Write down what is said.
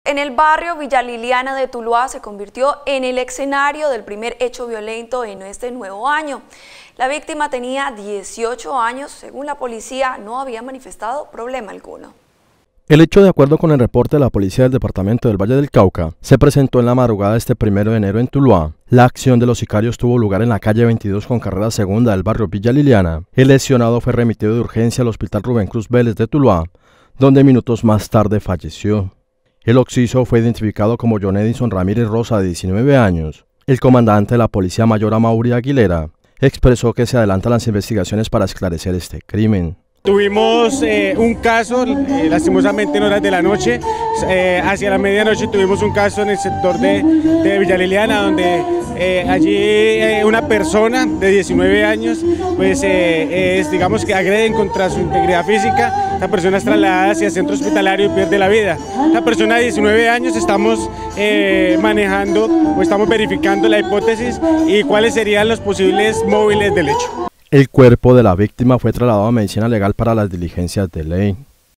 En el barrio Villa Liliana de Tuluá se convirtió en el escenario del primer hecho violento en este nuevo año. La víctima tenía 18 años, según la policía no había manifestado problema alguno. El hecho, de acuerdo con el reporte de la policía del departamento del Valle del Cauca, se presentó en la madrugada de este 1 de enero en Tuluá. La acción de los sicarios tuvo lugar en la calle 22 con carrera segunda del barrio Villa Liliana. El lesionado fue remitido de urgencia al hospital Rubén Cruz Vélez de Tuluá, donde minutos más tarde falleció. El occiso fue identificado como John Edison Ramírez Rosa, de 19 años. El comandante de la Policía Mayor, Amaury Aguilera, expresó que se adelantan las investigaciones para esclarecer este crimen. Tuvimos un caso, lastimosamente en horas de la noche, hacia la medianoche tuvimos un caso en el sector de Villa Liliana, donde allí una persona de 19 años, pues digamos que agreden contra su integridad física. La persona es trasladada hacia el centro hospitalario y pierde la vida. La persona de 19 años estamos manejando o estamos verificando la hipótesis y cuáles serían los posibles móviles del hecho. El cuerpo de la víctima fue trasladado a medicina legal para las diligencias de ley.